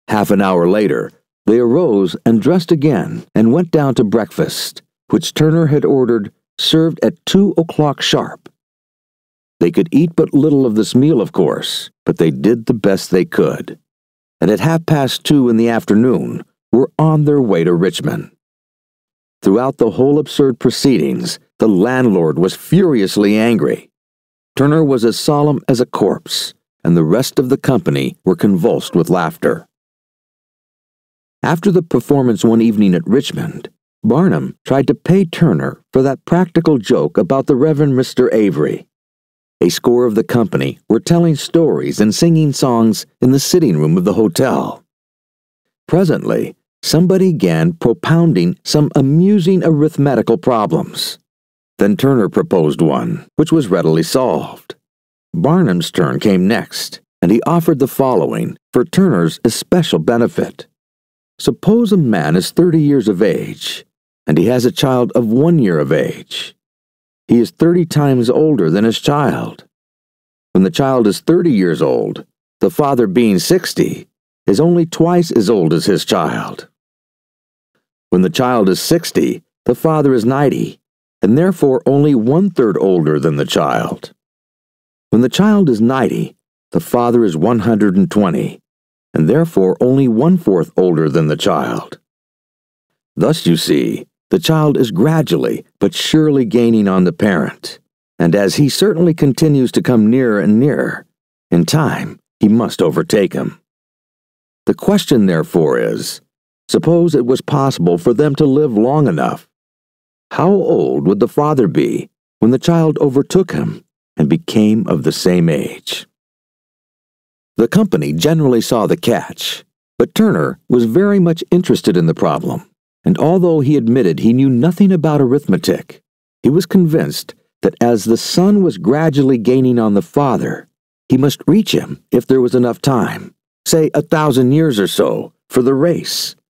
Half an hour later, they arose and dressed again and went down to breakfast, which Turner had ordered served at 2 o'clock sharp. They could eat but little of this meal, of course, but they did the best they could, and at 2:30 in the afternoon were on their way to Richmond. Throughout the whole absurd proceedings, the landlord was furiously angry. Turner was as solemn as a corpse, and the rest of the company were convulsed with laughter. After the performance one evening at Richmond, Barnum tried to pay Turner for that practical joke about the Reverend Mr. Avery. A score of the company were telling stories and singing songs in the sitting room of the hotel. Presently, somebody began propounding some amusing arithmetical problems. Then Turner proposed one, which was readily solved. Barnum's turn came next, and he offered the following for Turner's especial benefit. Suppose a man is 30 years of age, and he has a child of 1 year of age. He is 30 times older than his child. When the child is 30 years old, the father being 60, is only twice as old as his child. When the child is 60, the father is 90, and therefore only 1/3 older than the child. When the child is 90, the father is 120, and therefore only 1/4 older than the child. Thus, you see, the child is gradually but surely gaining on the parent, and as he certainly continues to come nearer and nearer, in time he must overtake him. The question, therefore, is, suppose it was possible for them to live long enough, how old would the father be when the child overtook him and became of the same age? The company generally saw the catch, but Turner was very much interested in the problem, and although he admitted he knew nothing about arithmetic, he was convinced that as the son was gradually gaining on the father, he must reach him if there was enough time, say 1,000 years or so, for the race,